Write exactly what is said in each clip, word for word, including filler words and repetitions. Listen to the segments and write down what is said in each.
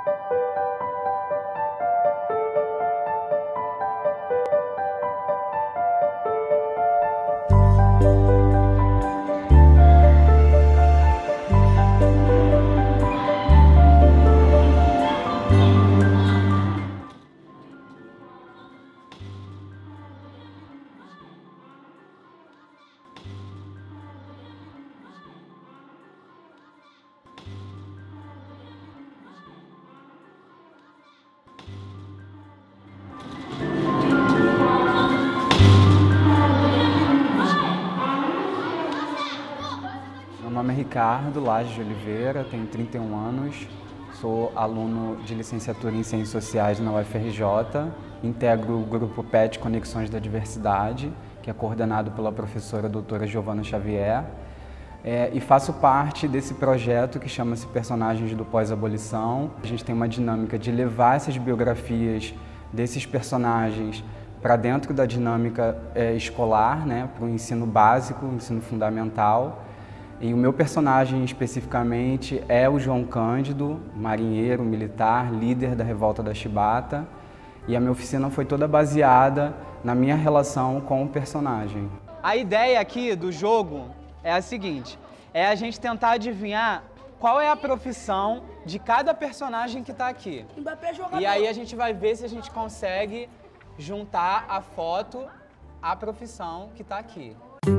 Meu nome é Ricardo Laje de Oliveira, tenho trinta e um anos, sou aluno de licenciatura em Ciências Sociais na U F R J, integro o grupo P E T Conexões da Diversidade, que é coordenado pela professora doutora Giovana Xavier, é, e faço parte desse projeto que chama-se Personagens do Pós-Abolição. A gente tem uma dinâmica de levar essas biografias desses personagens para dentro da dinâmica é, escolar, né, para o ensino básico, ensino fundamental. E o meu personagem especificamente é o João Cândido, marinheiro, militar, líder da revolta da Chibata. E a minha oficina foi toda baseada na minha relação com o personagem. A ideia aqui do jogo é a seguinte, é a gente tentar adivinhar qual é a profissão de cada personagem que está aqui. E aí a gente vai ver se a gente consegue juntar a foto à profissão que está aqui.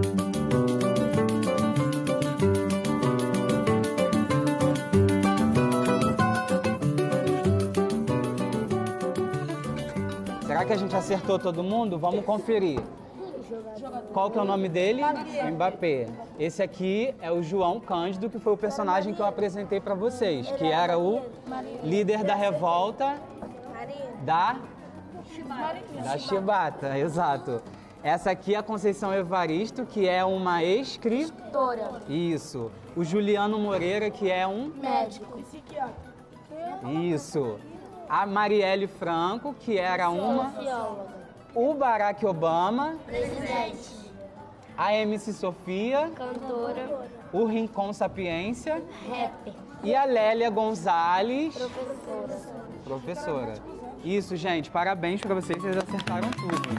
Será que a gente acertou todo mundo? Vamos conferir. Qual que é o nome dele? Mbappé. Esse aqui é o João Cândido, que foi o personagem que eu apresentei para vocês, que era o líder da revolta da da Chibata, exato. Essa aqui é a Conceição Evaristo, que é uma escritora. Isso. O Juliano Moreira, que é um médico. Isso. A Marielle Franco, que era uma... socióloga. O Barack Obama, Presidente. A M C Sofia, Cantora. o Rincon Sapiência Rapper. e a Lélia Gonzalez, Professora. professora. Isso, gente, parabéns para vocês, vocês acertaram tudo.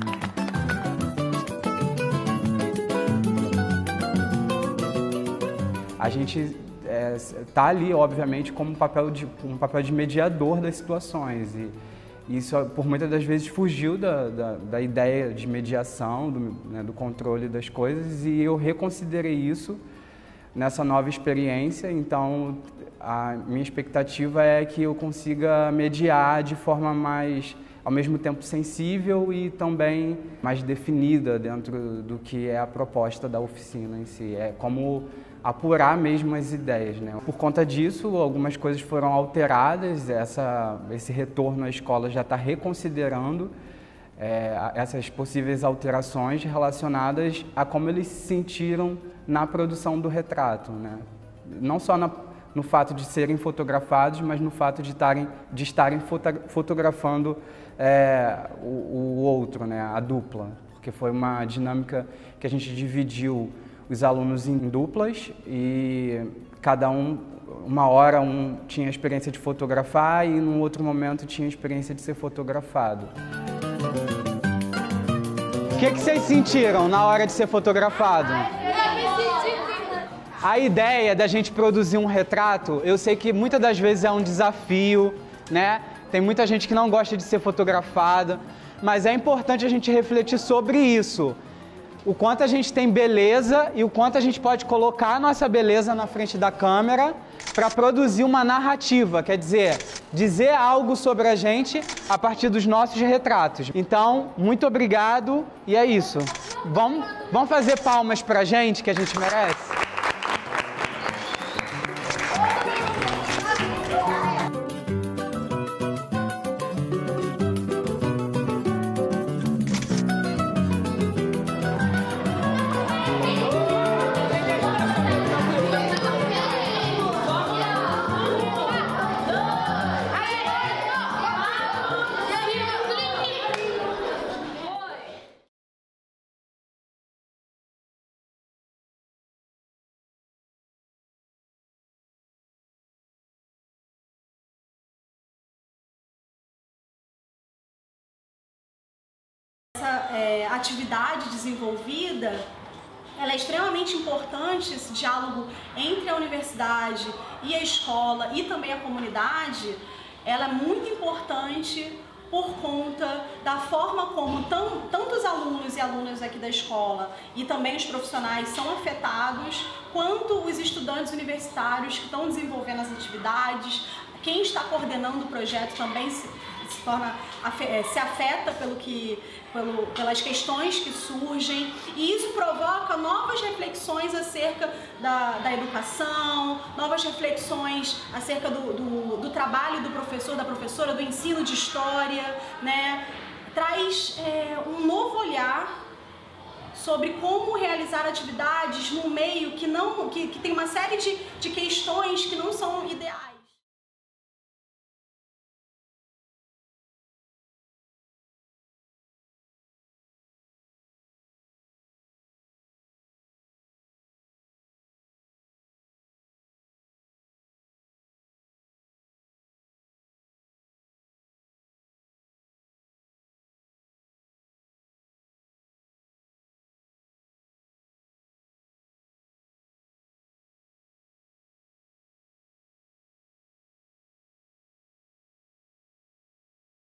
A gente está é, ali, obviamente, como um papel, de, um papel de mediador das situações. E isso, por muitas das vezes, fugiu da, da, da ideia de mediação, do, né, do controle das coisas, e eu reconsiderei isso nessa nova experiência. Então, a minha expectativa é que eu consiga mediar de forma mais, ao mesmo tempo, sensível e também mais definida dentro do que é a proposta da oficina em si. É como apurar mesmo as ideias, né? Por conta disso, algumas coisas foram alteradas, essa, esse retorno à escola já está reconsiderando é, essas possíveis alterações relacionadas a como eles se sentiram na produção do retrato, né? Não só na, no fato de serem fotografados, mas no fato de, tarem, de estarem foto, fotografando é, o, o outro, né? A dupla, porque foi uma dinâmica que a gente dividiu os alunos em duplas e cada um, uma hora um tinha a experiência de fotografar e num outro momento tinha a experiência de ser fotografado. O que, que vocês sentiram na hora de ser fotografado? A ideia da gente produzir um retrato, eu sei que muitas das vezes é um desafio, né? Tem muita gente que não gosta de ser fotografada, mas é importante a gente refletir sobre isso. O quanto a gente tem beleza e o quanto a gente pode colocar a nossa beleza na frente da câmera para produzir uma narrativa, quer dizer, dizer algo sobre a gente a partir dos nossos retratos. Então, muito obrigado e é isso. Vamos, vamos fazer palmas pra gente, que a gente merece? é, atividade desenvolvida, ela é extremamente importante, esse diálogo entre a universidade e a escola e também a comunidade, ela é muito importante por conta da forma como tão, tanto os alunos e alunas aqui da escola e também os profissionais são afetados, quanto os estudantes universitários que estão desenvolvendo as atividades, quem está coordenando o projeto também se, se, torna, se afeta pelo que, pelo, pelas questões que surgem, e isso provoca novas reflexões acerca da, da educação, novas reflexões acerca do, do, do trabalho do professor, da professora, do ensino de história, né? Traz é, um novo olhar sobre como realizar atividades num meio que, não, que, que tem uma série de, de questões que não são ideais.